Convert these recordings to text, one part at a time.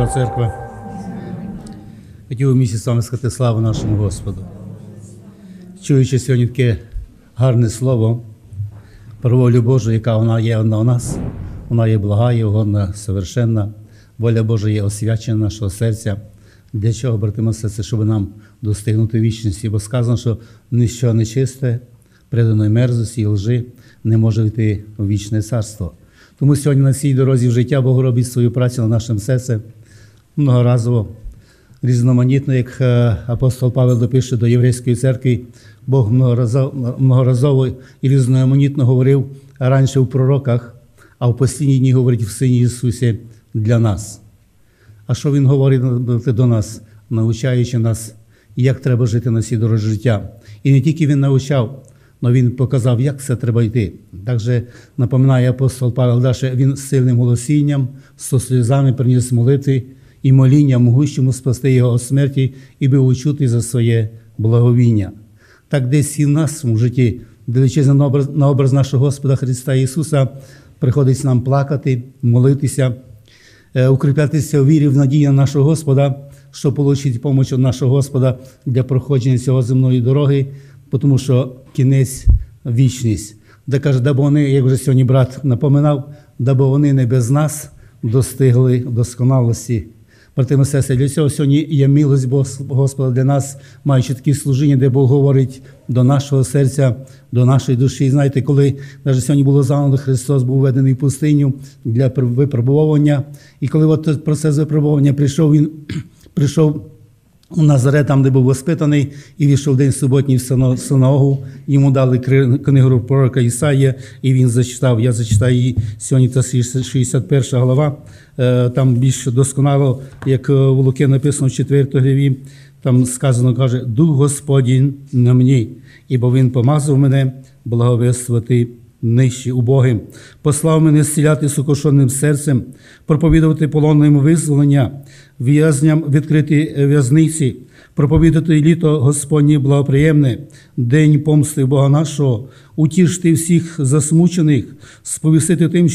Свята Церква. Хотів у місті з вами сказати славу нашому Господу. Чуючи сьогодні таке гарне слово про волю Божу, яка вона є одна у нас, вона є блага, є угодна, совершенна. Воля Божа є освячена нашого серця. Для чого, брати мої сестри, щоб нам достигнути вічності? Бо сказано, що ніщо нечисте, преданої мерзості і лжи не може йти у вічне царство. Тому сьогодні на цій дорозі в життя Бог робить свою працю на нашому серці многоразово, різноманітно, як апостол Павел допише до Єврейської церкви, Бог многоразово і різноманітно говорив раніше в пророках, а в останні дні говорить в Сині Ісусі для нас. А що Він говорить до нас, навчаючи нас, як треба жити на цій дорозі життя. І не тільки Він навчав, але Він показав, як це треба йти. Також напоминає апостол Павел, що він з сильним голосінням, з сльозами приніс молитви і моління могущому спасти його від смерті і був учутий за своє благовіння. Так десь і в нашому житті, дивлячись на образ нашого Господа Христа Ісуса, приходиться нам плакати, молитися, укріплятися у вірі, в надії на нашого Господа, щоб отримати допомогу від нашого Господа для проходження цього земної дороги, тому що кінець – вічність. Де каже, даби вони, як вже сьогодні брат напоминав, даби вони не без нас достигли досконалості. Брати і сестри, для цього сьогодні є милость Господа для нас, маючи такі служіння, де Бог говорить до нашого серця, до нашої душі. І знаєте, коли навіть сьогодні було заново, Христос був введений в пустиню для випробування. І коли от процес випробування прийшов, Він прийшов у Назарет, там, де був воспитаний, і війшов день суботній в синагогу. Йому дали книгу пророка Ісаїя, і він зачитав. Я зачитаю її сьогодні, це 61 глава. Там більш досконало, як у Луки написано в 4 главі, там сказано, каже, «Дух Господній на мені, ібо Він помазав мене благовествувати нижчі убогим, послав мене зціляти сокрушеним серцем, проповідувати полонним визволення, в'язням відкриті в'язниці, проповідати літо Господнє благоприємне, день помсти Бога нашого, утішити всіх засмучених, сповістити тим,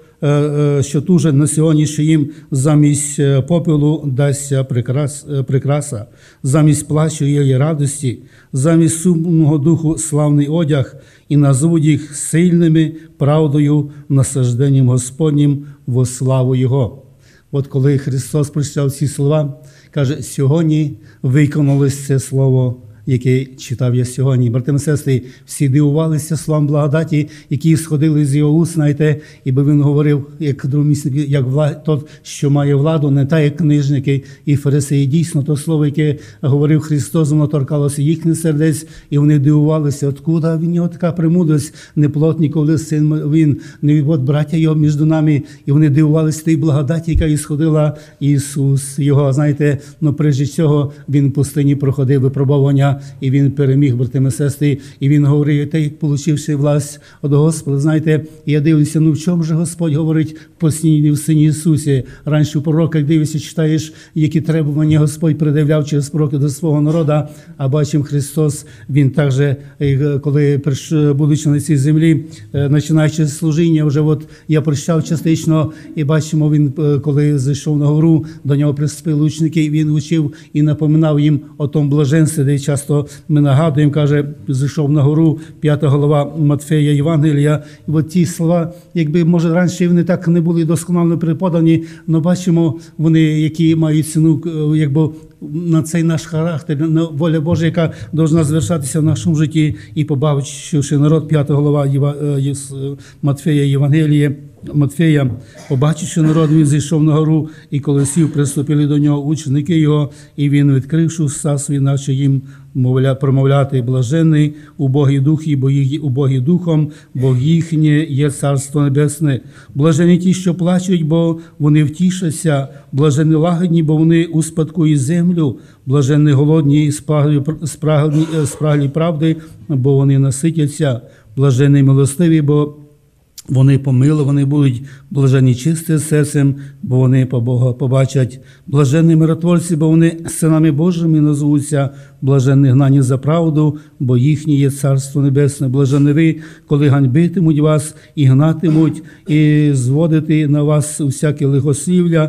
що тужать на сьогодні, що їм замість попелу дасться прикраса, замість плачу є радості, замість сумного духу славний одяг, і назвуть їх сильними правдою, насажденням Господнім во славу Його». От коли Христос прочитав ці слова, каже, сьогодні виконалось це слово, яке читав я сьогодні. Брати і сестри, всі дивувалися словам благодаті, які сходили з його уст, знаєте, ібо він говорив, як другомісник, як тот, що має владу, не так, як книжники і фарисеї. Дійсно, то слово, яке говорив Христос, воно торкалося їхніх сердець, і вони дивувалися, откуда в нього така премудрість, не плотник, коли син він, не от браття його між нами, і вони дивувалися тієї благодаті, яка ісходила Ісус його. Знаєте, ну, прежде цього, він в пустині проходив випробування, і він переміг, брати і сестри, і він говорив, те, як получивши власть від Господа. Знаєте, я дивлюся, ну в чому же Господь говорить в послідній в Сині Ісусі? Раніше в пророках дивишся, читаєш, які требування Господь пред'являв через пророки до свого народу, а бачимо Христос, він також, коли будучи на цій землі, починаючи служіння, вже от я прочитав частично, і бачимо, він, коли зайшов на гору, до нього приступили учники, він учив і напоминав їм о тому блаженстві, де часто ми нагадуємо, каже, зайшов на гору, 5 глава Матфея Євангелія. І от ті слова, якби, може, раніше вони так не були досконально преподані, але бачимо, вони, які мають ціну, якби, на цей наш характер, на воля Божа, яка повинна звершатися в нашому житті. І побачивши народ, 5 глава Матфея Євангелія, Матфея, побачивши народ, він зійшов на гору, і коли сів, приступили до нього ученики його, і він, відкривши уста свої, наче їм промовляти, блаженний убогий духи, убогі духом, бо їхнє є Царство Небесне. Блажені ті, що плачуть, бо вони втішаться, блажені лагідні, бо вони успадкують землю, блажені голодні і спраглі правди, бо вони наситяться, блажені милостиві, бо вони помиловані будуть, блаженні чисті серцем, бо вони Бога побачать. Блаженні миротворці, бо вони синами Божими назвуться. Блаженні гнані за правду, бо їхнє є Царство Небесне. Блаженні ви, коли ганьбитимуть вас і гнатимуть, і зводити на вас усяке лихослів'я,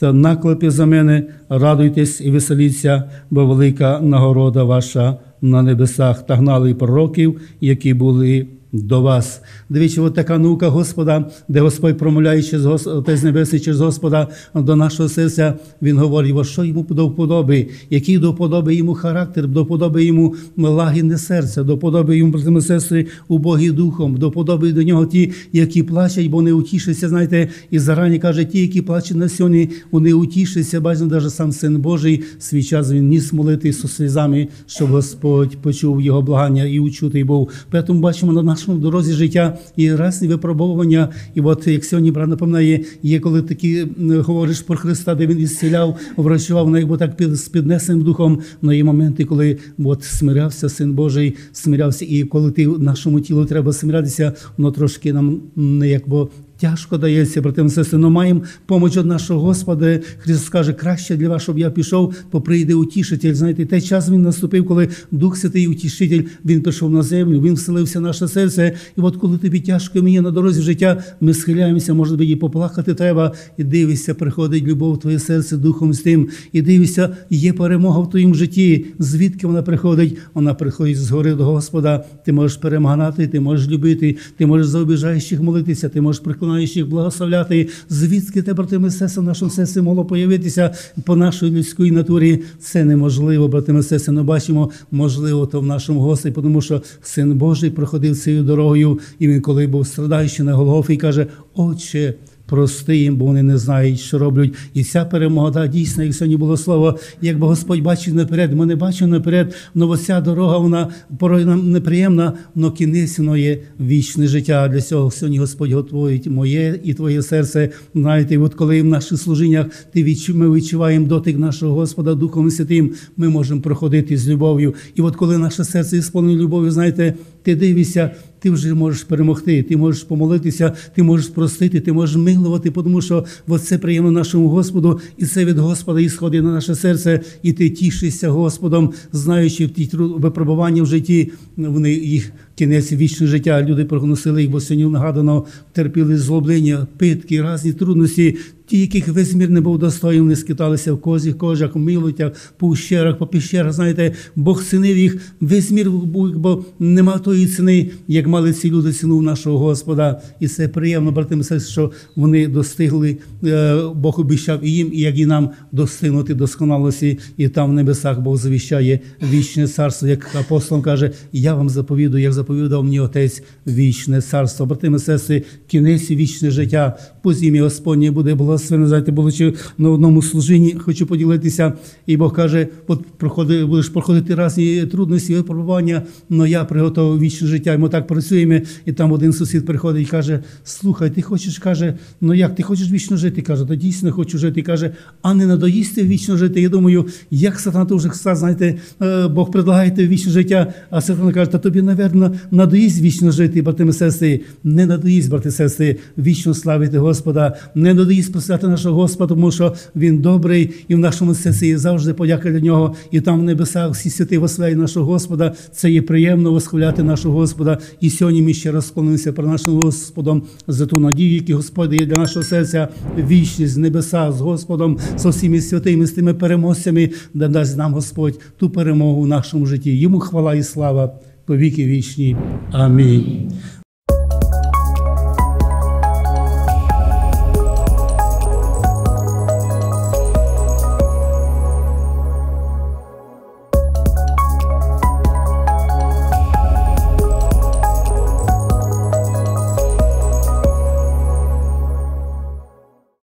та наклепи за мене, радуйтесь і веселіться, бо велика нагорода ваша на небесах, та гнали пророків, які були до вас. Дивіться, от така наука Господа, де Господь промовляє через Отець Небесний, через Господа до нашого серця, Він говорить, що йому до вподоби, який до вподоби йому характер, до вподоби йому лагідне серце, до вподоби йому, брати і сестри, убогі духом, до вподоби до нього ті, які плачуть, бо не утішаться, знаєте, і зарані каже, ті, які плачуть на сьогодні, вони утішаться, бачите, навіть сам Син Божий, свій час він ніс молити зі слізами, щоб Господь почув його благання і учутий був. Тому бачимо на нашому дорозі життя і різні випробовування. І от як сьогодні брат напоминає, є коли такі говориш про Христа, де він ісціляв, врачував, ну якби так з піднесеним духом, но є моменти, коли от смирявся Син Божий, смирявся, і коли ти нашому тілу треба смирятися, воно трошки нам не якби тяжко дається, брати і сестри, але маємо помочь від нашого Господа. Христос каже, краще для вас, щоб я пішов, бо прийде утішитель. Знаєте, той час він наступив, коли Дух Святий Утішитель, він прийшов на землю, він вселився в наше серце. І от коли тобі тяжко мені на дорозі життя, ми схиляємося, може бути, і поплакати треба, і дивишся, приходить любов в твоє серце Духом Святим, і дивишся, є перемога в твоєму житті. Звідки вона приходить? Вона приходить згори до Господа. Ти можеш перемагати, ти можеш любити, ти можеш за обіжаючих молитися, ти можеш приклонати їх благословляти. Звідки те, брати і сестри, в нашому серці могло появитися по нашій людській натурі? Це неможливо, брати і сестри, але бачимо, можливо, то в нашому Господі, тому що Син Божий проходив цією дорогою, і він, коли був страдаючий на Голгофі, каже, Отче, прости їм, бо вони не знають, що роблять. І ця перемога, дійсно, як сьогодні було слово, якби Господь бачив наперед, ми не бачимо наперед, але ця дорога, вона порой нам неприємна, але кінець воно є вічне життя. Для цього сьогодні Господь готує моє і твоє серце. Знаєте, от коли в наших служіннях ми відчуваємо дотик нашого Господа Духом Святим, ми можемо проходити з любов'ю. І от коли наше серце ісполнене любов'ю, знаєте, ти дивишся, ти вже можеш перемогти, ти можеш помолитися, ти можеш простити, ти можеш милувати, тому що це приємно нашому Господу, і це від Господа ісходить на наше серце, і ти тішишся Господом, знаючи в ті випробування в житті, вони їх кінець вічне життя, люди прогносили їх, бо сьогодні нагадано, терпіли злоблення, питки, різні трудності, ті, яких весь мір не був достоїн, вони скиталися в козіх кожах, в милотях, по ущерах, по піщерах, знаєте, Бог цінив їх, весь мір був, бо нема тої ціни, як мали ці люди ціну нашого Господа. І це приємно, брати і сестри, що вони достигли, Бог обіцяв і їм, і як і нам достигнути досконалості, і там в небесах Бог завіщає вічне царство, як апостол каже, я вам заповідую, як заповідав мені Отець, вічне царство. Брати і сестри, кінець і вічне життя, по зім'ї Господнє буде благословено. Знаєте, будучи на одному служінні, хочу поділитися, і Бог каже, от будеш проходити різні трудності, випробування, але я приготував вічне життя. І ми так працюємо, і там один сусід приходить і каже, слухай, ти хочеш, каже, ну як, ти хочеш вічно жити? Каже, то дійсно хочу жити. І каже, а не надоїсть ти вічно жити? Я думаю, як сатана то вже, знаєте, Бог предлагає тобі вічне життя, а сатана каже, та тобі, напевно, надоїсть вічно жити, брати і сестри. Не надоїсть, брати і сестри, вічно славити Господа, не надоїсть прославляти нашого Господа, тому що Він добрий, і в нашому серці є завжди подяка для Нього, і там в небесах всі святи восхваляють нашого Господа. Це є приємно восхваляти нашого Господа. І сьогодні ми ще раз склонимося перед нашим Господом за ту надію, яку Господь дає для нашого серця, вічність в небесах з Господом, з усіми святими, з тими переможцями, де дасть нам Господь ту перемогу в нашому житті. Йому хвала і слава по віки вічні. Амінь.